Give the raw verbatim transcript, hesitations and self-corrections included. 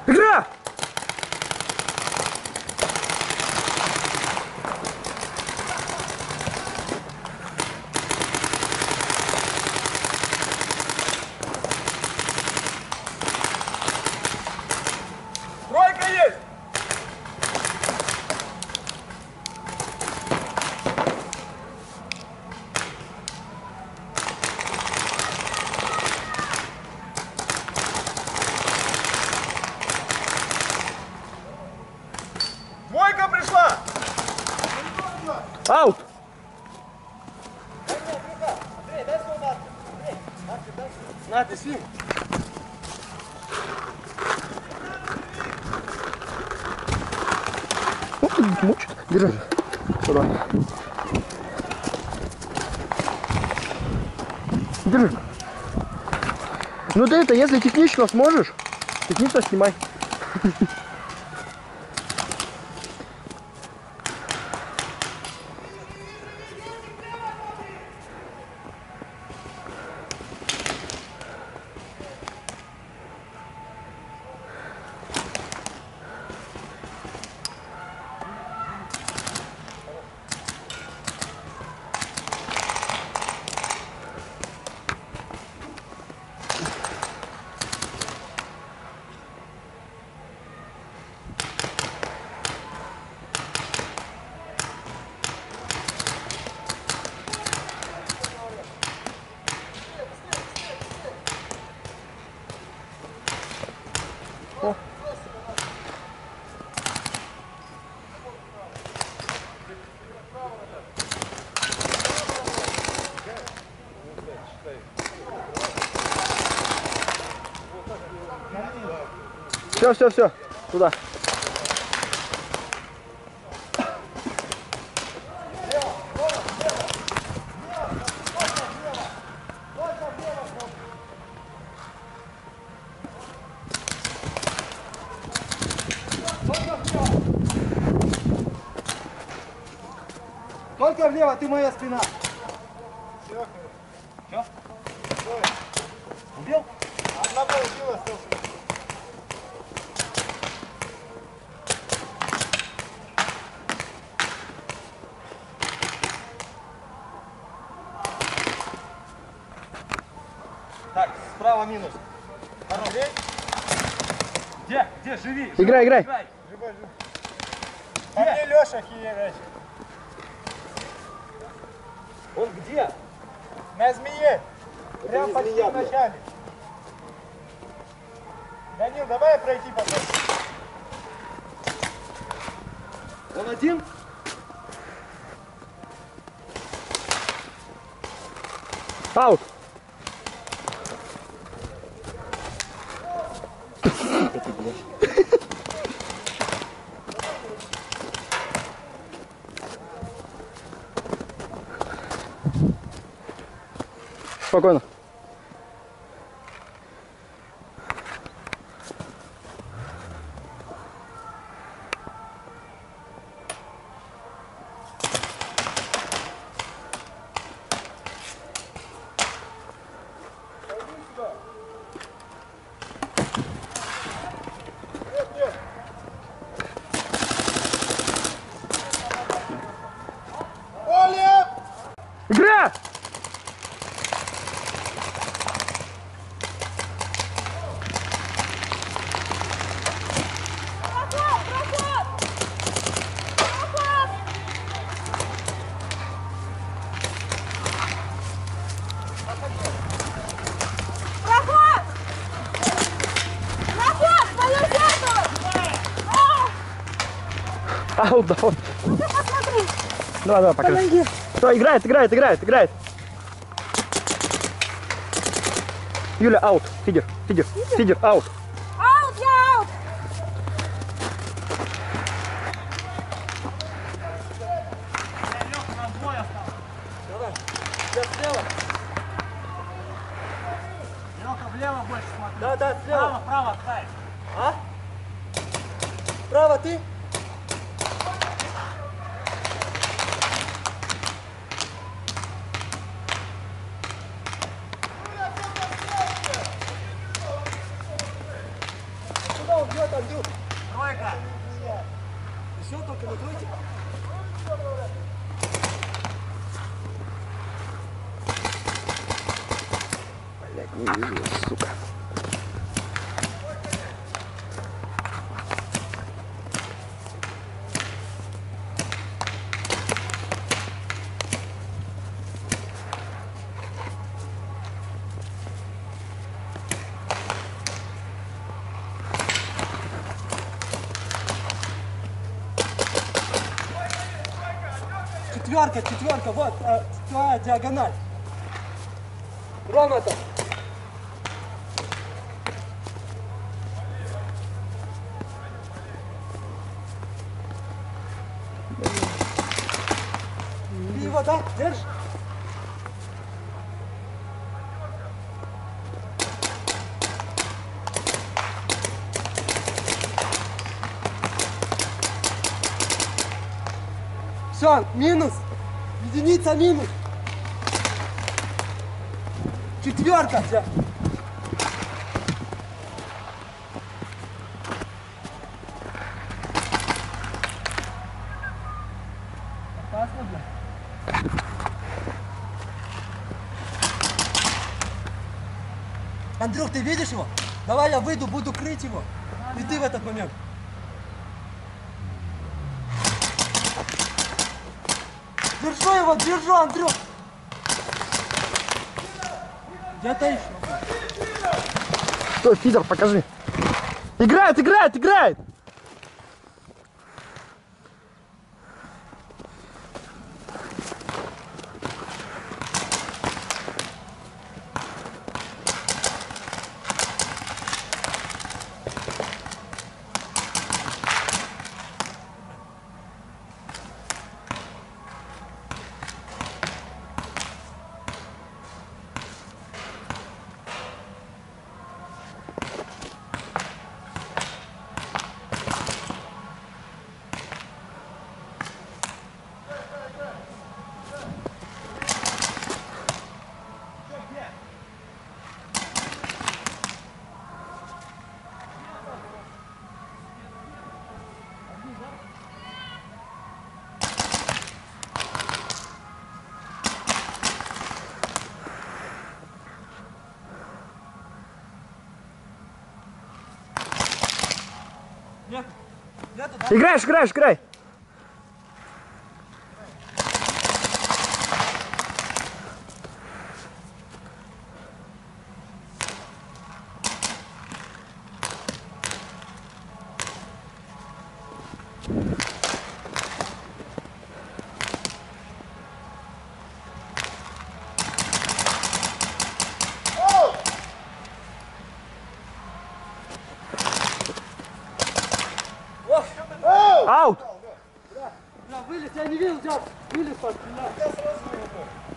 Игра! Тройка есть! Двойка пришла! Аут! Андрей, дай свой маркер. Андрей, маркер дай. На, ты свим. Ну, ты мучит. Держи. Сюда. Держи. Ну ты это, если технично сможешь, технично снимай. О. Все, все, все, туда. Только влево, ты моя спина. Все. Все? Убил? Одна получилась. Так, справа минус. Андрей? Где? Где? Живи. Играй, играй. Живой, живой. А мне Леша хиерачит. Он где? На змее. Прям почти в начале. Данил, давай пройти потом. Он один? Аут. Спокойно. Оля! Игра! Аут, да. Давай, давай, покажи. Что, играет, играет, играет, играет. Юля, аут. Фидер, фидер, фидер, аут. Аут, я аут. Давай. Сейчас слева. Лёха, влево больше смотри. Да, да, слева. Право, право, отставь. А? Право ты? Куда он бьет, Все, только накройте. Блядь, не вижу, сука. Четверка, четверка, вот, э, твоя диагональ. Ровно так. Ты его, да, держишь? Все, минус. Единица минус. Четверка. Все. Опасно, бля. Андрюх, ты видишь его? Давай я выйду, буду крыть его. И ты в этот момент. Держу его, держу, Андрюх! Где-то еще. Стой, пидор, покажи. Играет, играет, играет! Нет, нету, да? Играешь, играешь, играй! О! Аут! Бля, вылез, я не видел тебя. Вылез, пошли.